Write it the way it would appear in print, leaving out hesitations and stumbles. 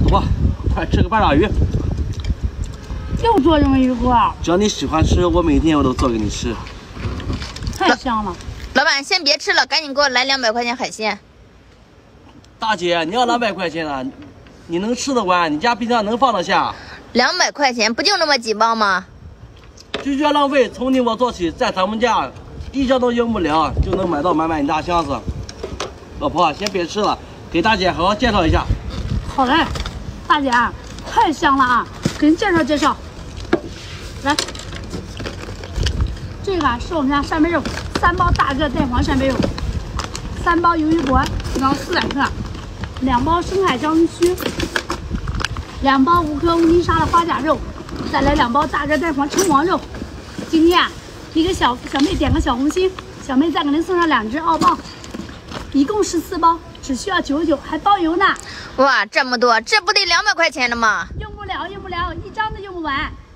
婆，快吃个八爪鱼。 又做这么一个， 只要你喜欢吃，我每天我都做给你吃。 太香了。 老板，先别吃了，赶紧给我来200块钱海鲜。 大姐，你要200块钱呢？你能吃得完？你家冰箱能放得下 ？200块钱不就那么几包吗？ 拒绝浪费，从你我做起，在咱们家一箱都用不了，就能买到满满一大箱子。老婆，先别吃了，给大姐好好介绍一下。 好嘞，大姐，太香了啊！给您介绍介绍。来，这个是我们家扇贝肉，3包大个带黄扇贝肉，3包鱿鱼脖，然后400克，2包深海章鱼须，2包5颗乌泥沙的花甲肉，再来2包大个带黄称王肉。今天啊，一个小妹点个小红心，小妹再给您送上2只澳棒，一共14包，只需要99，还包邮呢。 哇，这么多，这不得200块钱的吗？ 用不了，1张都用不完。